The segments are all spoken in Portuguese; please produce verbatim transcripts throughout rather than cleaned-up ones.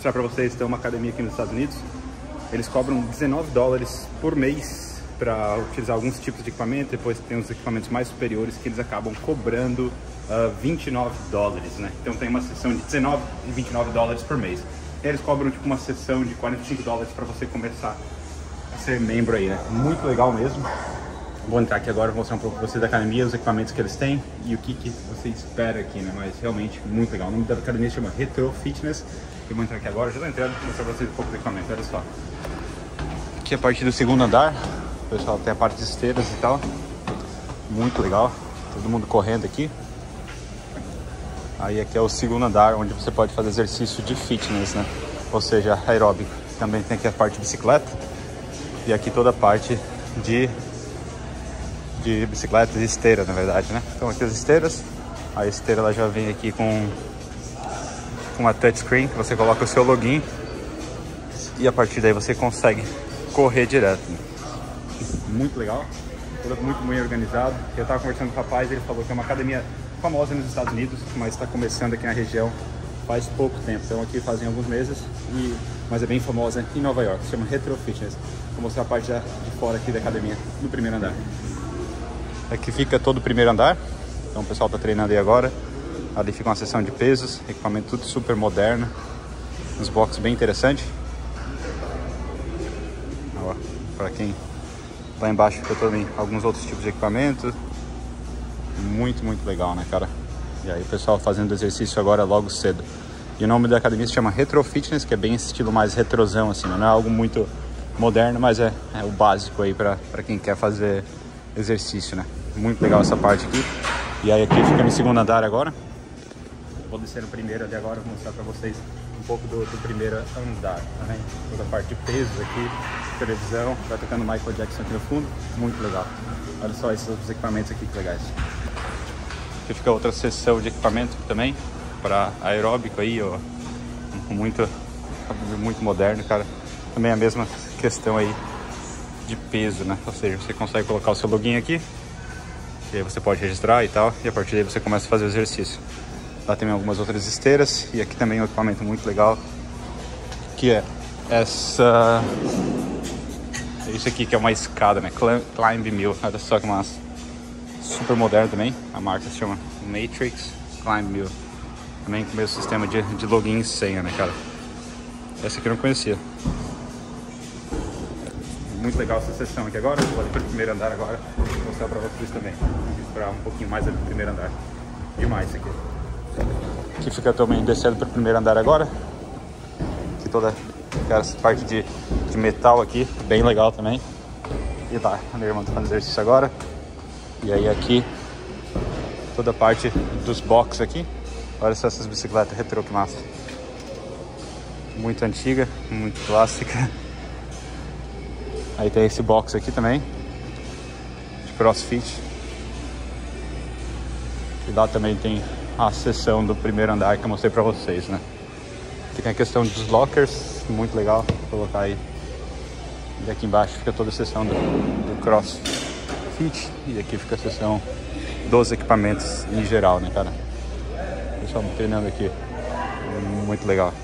mostrar pra vocês, tem uma academia aqui nos Estados Unidos. Eles cobram dezenove dólares por mês para utilizar alguns tipos de equipamento. Depois tem os equipamentos mais superiores que eles acabam cobrando uh, vinte e nove dólares, né? Então tem uma sessão de dezenove e vinte e nove dólares por mês. E eles cobram tipo uma sessão de quarenta e cinco dólares para você começar a ser membro aí, né? Muito legal mesmo. Vou entrar aqui agora, vou mostrar um pouco pra vocês da academia, os equipamentos que eles têm e o que, que você espera aqui, né? Mas realmente muito legal. O nome da academia se chama Retro Fitness. Eu vou entrar aqui agora, já tô entrando, vou mostrar pra vocês um pouco do equipamento, olha só. Aqui é a parte do segundo andar, o pessoal tem a parte de esteiras e tal. Muito legal, todo mundo correndo aqui. Aí aqui é o segundo andar, onde você pode fazer exercício de fitness, né? Ou seja, aeróbico. Também tem aqui a parte de bicicleta. E aqui toda a parte de, de bicicleta e esteira, na verdade, né? Então aqui as esteiras. A esteira ela já vem aqui com, com uma touchscreen, que você coloca o seu login. E a partir daí você consegue correr direto, né? Muito legal. Tudo muito bem organizado. Eu tava conversando com o rapaz, ele falou que é uma academia famosa nos Estados Unidos, mas está começando aqui na região faz pouco tempo. Então aqui fazem alguns meses, e, mas é bem famosa em Nova York, se chama Retro Fitness. Vou mostrar a parte de fora aqui da academia, no primeiro andar. Aqui fica todo o primeiro andar, então o pessoal está treinando aí agora. Ali fica uma seção de pesos, equipamento tudo super moderno, uns boxes bem interessantes. Para quem lá embaixo fica também alguns outros tipos de equipamento. Muito, muito legal, né, cara? E aí o pessoal fazendo exercício agora logo cedo. E o nome da academia se chama Retro Fitness, que é bem esse estilo mais retrosão, assim, né? Não é algo muito moderno, mas é, é o básico aí pra, pra quem quer fazer exercício, né? Muito legal essa parte aqui. E aí aqui fica no segundo andar agora. Vou descer no primeiro ali agora, vou mostrar pra vocês um pouco do, do primeiro andar, né? Toda a parte de pesos aqui, televisão, vai tocando Michael Jackson aqui no fundo, muito legal. Olha só esses outros equipamentos aqui que legais. Aqui fica outra seção de equipamento também, para aeróbico aí, ó, muito, muito moderno, cara. Também a mesma questão aí de peso, né? Ou seja, você consegue colocar o seu login aqui, e aí você pode registrar e tal, e a partir daí você começa a fazer o exercício. Lá tem algumas outras esteiras, e aqui também é um equipamento muito legal, que é essa... Isso aqui que é uma escada, né? Climb Mill, olha só que massa. Super moderno também, a marca se chama Matrix Climb Mill. Também com o mesmo sistema de, de login e senha, né, cara? Essa aqui eu não conhecia. Muito legal essa sessão aqui agora. Vou ali para o primeiro andar agora, vou mostrar para vocês também. Vou esperar um pouquinho mais ali pro primeiro andar. Demais isso aqui. Aqui fica também descendo para o primeiro andar agora. Aqui toda essa parte de, de metal aqui, bem legal também. E lá, a minha irmã tá fazendo exercício agora. E aí aqui, toda a parte dos boxes aqui. Olha só essas bicicletas retrô, que massa. Muito antiga, muito clássica. Aí tem esse box aqui também, de CrossFit. E lá também tem a seção do primeiro andar que eu mostrei pra vocês, né? Aqui tem a questão dos lockers, muito legal, vou colocar aí. E aqui embaixo fica toda a seção do, do CrossFit. E aqui fica a seção dos equipamentos em geral, né, cara? Pessoal treinando aqui, muito legal.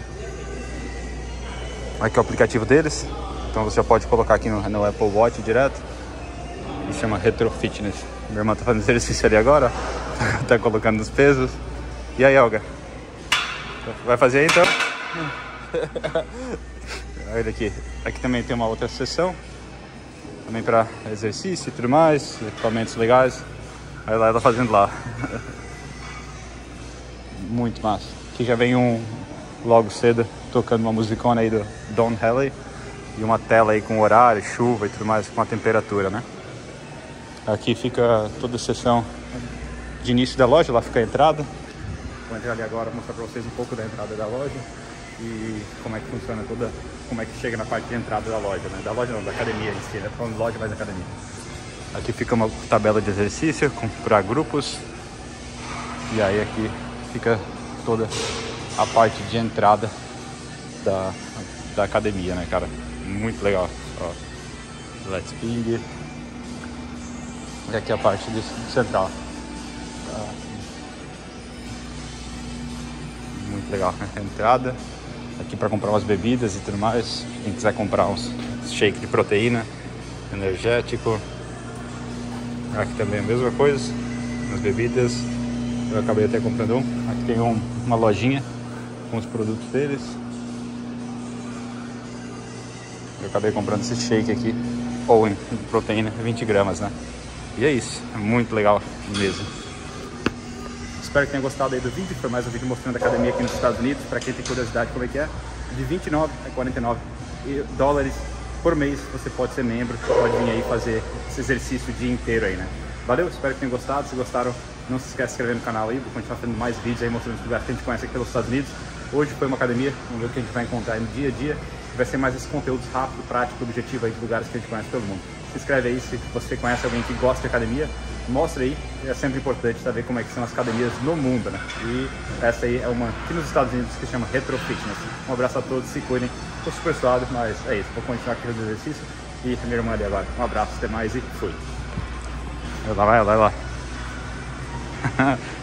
Aqui é o aplicativo deles, então você já pode colocar aqui no, no Apple Watch direto. E chama Retro Fitness. Minha irmã tá fazendo exercício ali agora, ó. Tá colocando os pesos. E aí, Olga? Vai fazer aí então? Olha aqui. Aqui também tem uma outra seção, também para exercício e tudo mais, equipamentos legais. Aí lá ela fazendo lá. Muito massa. Aqui já vem um logo cedo tocando uma musicona aí do Don Henley e uma tela aí com horário, chuva e tudo mais, com a temperatura, né? Aqui fica toda a seção de início da loja, lá fica a entrada. Vou entrar ali agora, mostrar para vocês um pouco da entrada da loja e como é que funciona toda, como é que chega na parte de entrada da loja, né? Da loja não, da academia em si, né? Falando loja, mais academia. Aqui fica uma tabela de exercício para grupos. E aí aqui fica toda a parte de entrada da, da academia, né, cara? Muito legal. Ó, Let's Ping. E aqui a parte de central. Muito legal, né? A entrada. Aqui para comprar umas bebidas e tudo mais. Quem quiser comprar uns shake de proteína, energético. Aqui também a mesma coisa, as bebidas. Eu acabei até comprando um. Aqui tem um, uma lojinha com os produtos deles. Eu acabei comprando esse shake aqui, ou em proteína, vinte gramas, né? E é isso, é muito legal mesmo. Espero que tenham gostado aí do vídeo. Foi mais um vídeo mostrando a academia aqui nos Estados Unidos. Para quem tem curiosidade como é que é, de vinte e nove a quarenta e nove dólares por mês você pode ser membro, você pode vir aí fazer esse exercício o dia inteiro aí, né? Valeu, espero que tenham gostado. Se gostaram, não se esquece de se inscrever no canal aí, vou continuar fazendo mais vídeos aí mostrando os lugares que a gente conhece aqui pelos Estados Unidos. Hoje foi uma academia, vamos ver o que a gente vai encontrar aí no dia a dia. Vai ser mais esses conteúdos rápido, prático, objetivo aí de lugares que a gente conhece pelo mundo. Se inscreve aí se você conhece alguém que gosta de academia, mostra aí, é sempre importante saber como é que são as academias no mundo, né? E essa aí é uma aqui nos Estados Unidos que se chama Retro Fitness. Um abraço a todos, se cuidem, tô super suado, mas é isso, vou continuar aqui no exercício e a minha irmã ali agora. Um abraço, até mais e fui. Vai lá, vai lá, vai lá.